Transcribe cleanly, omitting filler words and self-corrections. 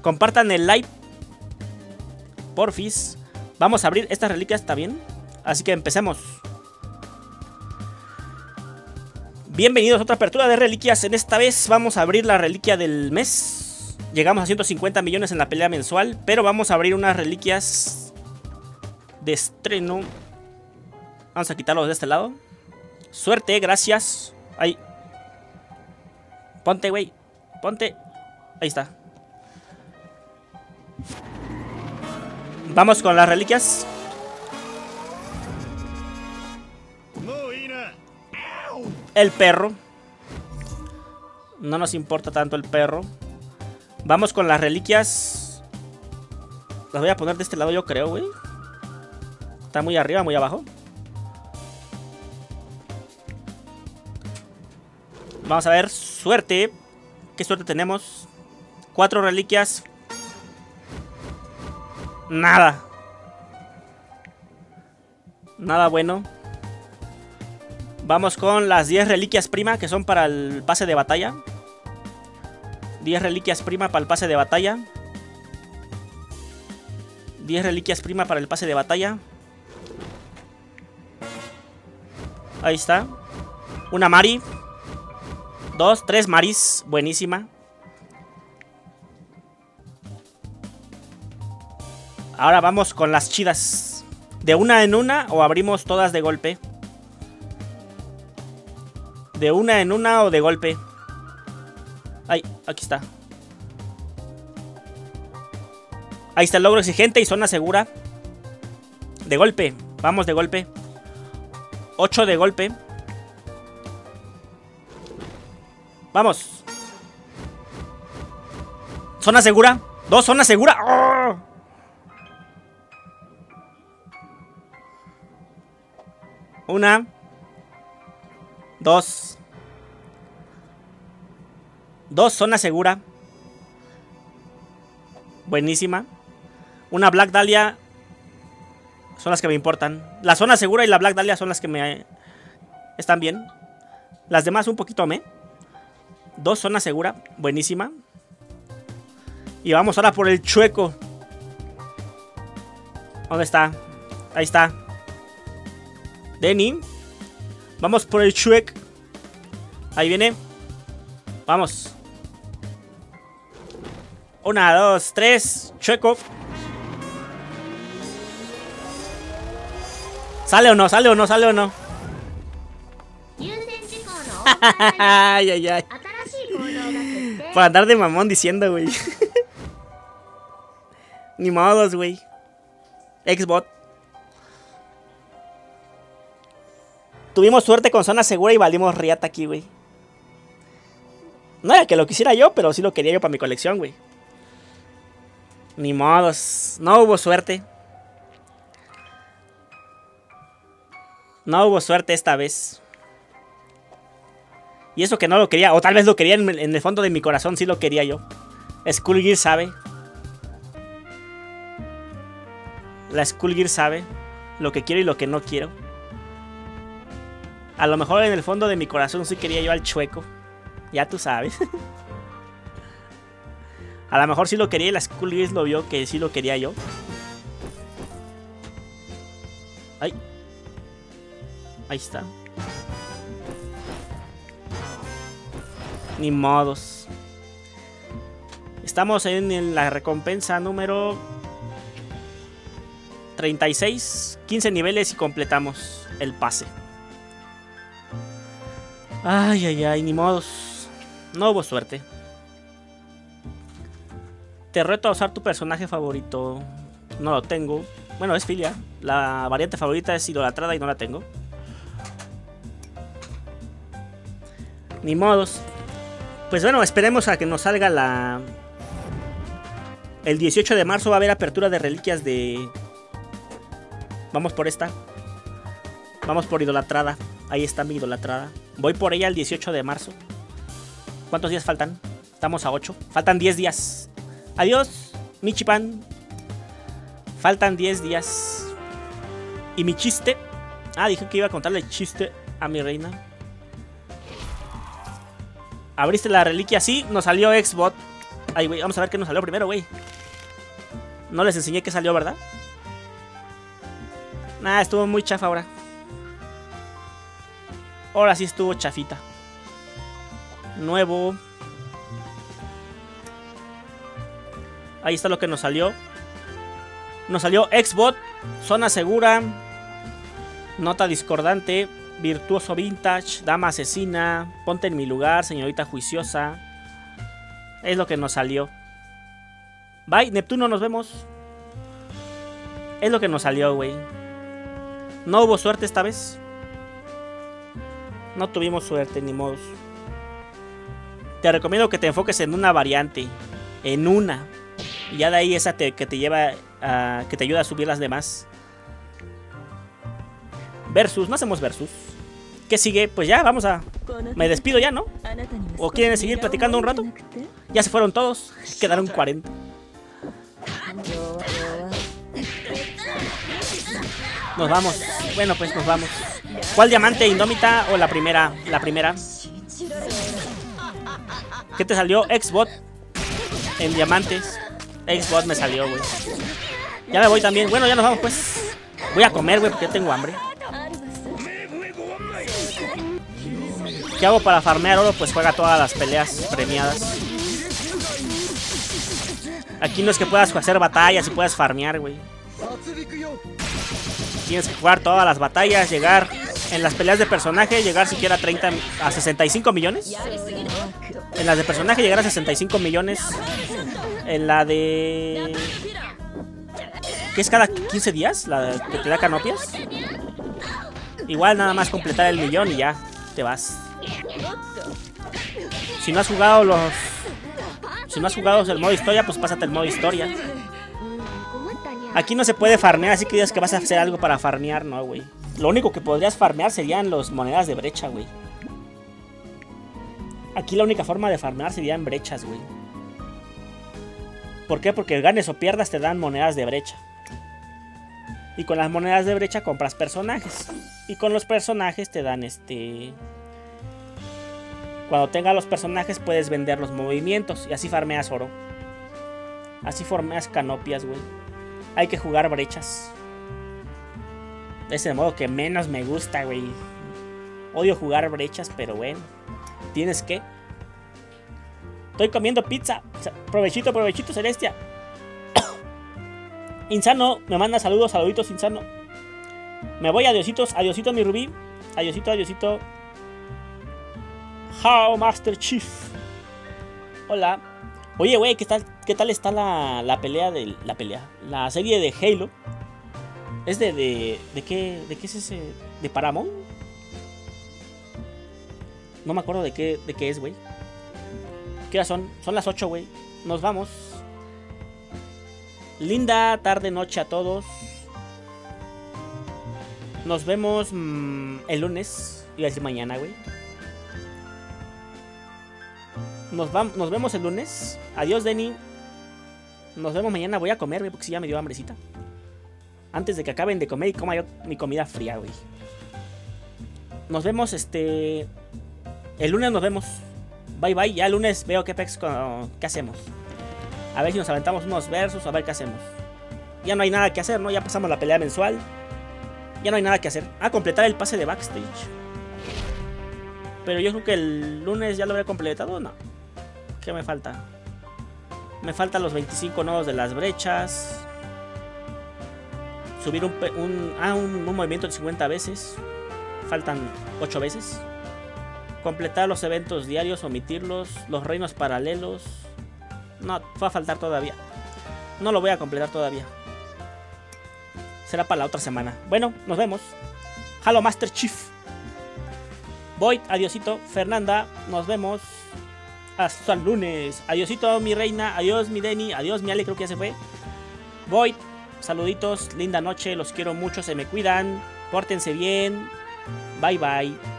Compartan el like. Porfis. Vamos a abrir estas reliquias, ¿está bien? Así que empecemos. Bienvenidos a otra apertura de reliquias. En esta vez vamos a abrir la reliquia del mes. Llegamos a 150 millones en la pelea mensual, pero vamos a abrir unas reliquias de estreno. Vamos a quitarlos de este lado. Suerte, gracias. Ahí. Ponte, güey. Ponte. Ahí está. Vamos con las reliquias. El perro. No nos importa tanto el perro. Vamos con las reliquias. Las voy a poner de este lado, yo creo, güey. Está muy arriba, muy abajo. Vamos a ver, suerte. ¿Qué suerte tenemos? 4 reliquias. Nada. Nada bueno. Vamos con las 10 reliquias prima, que son para el pase de batalla. 10 reliquias prima para el pase de batalla. 10 reliquias prima para el pase de batalla. Ahí está. Una Mari. 2, 3 Maris. Buenísima. Ahora vamos con las chidas. ¿De una en una o abrimos todas de golpe? ¿De una en una o de golpe? Ay, aquí está. Ahí está el logro exigente y zona segura. De golpe. Vamos de golpe. 8 de golpe. Vamos. Zona segura. 2, zona segura. ¡Oh! Una. 2. 2, zona segura. Buenísima. Una Black Dahlia. Son las que me importan. La zona segura y la Black Dahlia son las que me están bien. Las demás un poquito me. 2, zona segura. Buenísima. Y vamos ahora por el chueco. ¿Dónde está? Ahí está. Denny. Vamos por el chuec. Ahí viene. Vamos. 1, 2, 3. Chueco. ¿Sale o no? ¿Sale o no? ¿Sale o no? Ay, ay, ay. Por andar de mamón diciendo, güey. Ni modos, güey. Xbot. Tuvimos suerte con zona segura y valimos riata aquí, güey. No era que lo quisiera yo, pero sí lo quería yo para mi colección, güey. Ni modos. No hubo suerte. No hubo suerte esta vez. Y eso que no lo quería. O tal vez lo quería en el fondo de mi corazón. Sí lo quería yo. Skullgear sabe. La Skullgear sabe lo que quiero y lo que no quiero. A lo mejor en el fondo de mi corazón sí quería yo al chueco. Ya tú sabes. A lo mejor sí lo quería y la Skullgear lo vio que sí lo quería yo. Ay. Ahí está. Ni modos. Estamos en la recompensa número 36. 15 niveles y completamos el pase. Ay, ay, ay, ni modos. No hubo suerte. Te reto a usar tu personaje favorito. No lo tengo. Bueno, es filia. La variante favorita es idolatrada y no la tengo. Ni modos. Pues bueno, esperemos a que nos salga la... El 18 de marzo va a haber apertura de reliquias de... Vamos por esta. Vamos por idolatrada. Ahí está mi idolatrada. Voy por ella el 18 de marzo. ¿Cuántos días faltan? Estamos a 8. Faltan 10 días. Adiós, Michipan. Faltan 10 días. ¿Y mi chiste? Ah, dije que iba a contarle chiste a mi reina. ¿Abriste la reliquia? Sí, nos salió Xbot. Ay, güey, vamos a ver qué nos salió primero, güey. No les enseñé qué salió, ¿verdad? Nah, estuvo muy chafa ahora. Ahora sí estuvo chafita. Nuevo. Ahí está lo que nos salió. Nos salió Xbot, Zona Segura, Nota Discordante, Virtuoso Vintage, Dama Asesina, Ponte en mi lugar, Señorita Juiciosa. Es lo que nos salió. Bye, Neptuno, nos vemos. Es lo que nos salió, güey. No hubo suerte esta vez. No tuvimos suerte, ni modos. Te recomiendo que te enfoques en una variante. En una. Y ya de ahí esa que te lleva a... que te ayuda a subir las demás. Versus, no hacemos versus. ¿Qué sigue? Pues ya, vamos a... Me despido ya, ¿no? ¿O quieren seguir platicando un rato? Ya se fueron todos. Quedaron 40. Nos vamos. Bueno, pues nos vamos. ¿Cuál diamante? ¿Indómita o la primera? La primera. ¿Qué te salió? Xbot. En diamantes. Xbot me salió, güey. Ya me voy también. Bueno, ya nos vamos, pues. Voy a comer, güey, porque ya tengo hambre. ¿Qué hago para farmear oro? Pues juega todas las peleas premiadas. Aquí no es que puedas hacer batallas y puedas farmear, güey. Tienes que jugar todas las batallas, llegar en las peleas de personaje, llegar siquiera a 65 millones. En las de personaje llegar a 65 millones. En la de... ¿qué es cada 15 días? La que te da canopias. Igual nada más completar el millón y ya te vas. Si no has jugado el modo historia, pues pásate el modo historia. Aquí no se puede farmear, así que digas que vas a hacer algo para farmear, no, güey. Lo único que podrías farmear serían las monedas de brecha, güey. Aquí la única forma de farmear sería en brechas, güey. ¿Por qué? Porque ganes o pierdas te dan monedas de brecha. Y con las monedas de brecha compras personajes. Y con los personajes te dan cuando tengas los personajes puedes vender los movimientos. Y así farmeas oro. Así farmeas canopias, güey. Hay que jugar brechas. Es el modo que menos me gusta, güey. Odio jugar brechas, pero bueno. Tienes que. Estoy comiendo pizza. Provechito, provechito, Celestia. Insano, me manda saludos, saluditos, Insano. Me voy, adiositos, adiosito mi Rubí. Adiosito, adiosito. How Master Chief. Hola. Oye, güey, ¿qué tal está la pelea de... La serie de Halo? ¿Es de qué es ese? ¿De Paramount? No me acuerdo de qué es, güey. ¿Qué horas son? Son las 8, güey. Nos vamos. Linda tarde, noche a todos. Nos vemos el lunes. Iba a decir mañana, güey. Nos vemos el lunes. Adiós, Denny. Nos vemos mañana. Voy a comer, güey, porque sí ya me dio hambrecita. Antes de que acaben de comer y coma yo mi comida fría, güey. Nos vemos, el lunes nos vemos. Bye, bye. Ya el lunes veo qué hacemos. A ver si nos aventamos unos versos, a ver qué hacemos. Ya no hay nada que hacer, ¿no? Ya pasamos la pelea mensual. Ya no hay nada que hacer. Completar el pase de backstage. Pero yo creo que el lunes ya lo habré completado, ¿no? ¿Qué me falta? Me faltan los 25 nodos de las brechas. Subir un movimiento de 50 veces. Faltan 8 veces. Completar los eventos diarios, omitirlos. Los reinos paralelos. No, va a faltar todavía. No lo voy a completar todavía. Será para la otra semana. Bueno, nos vemos. Halo Master Chief. Void, adiosito. Fernanda, nos vemos. Hasta el lunes. Adiosito, mi reina. Adiós, mi Denny. Adiós, mi Ale, creo que ya se fue. Void, saluditos. Linda noche. Los quiero mucho. Se me cuidan. Pórtense bien. Bye, bye.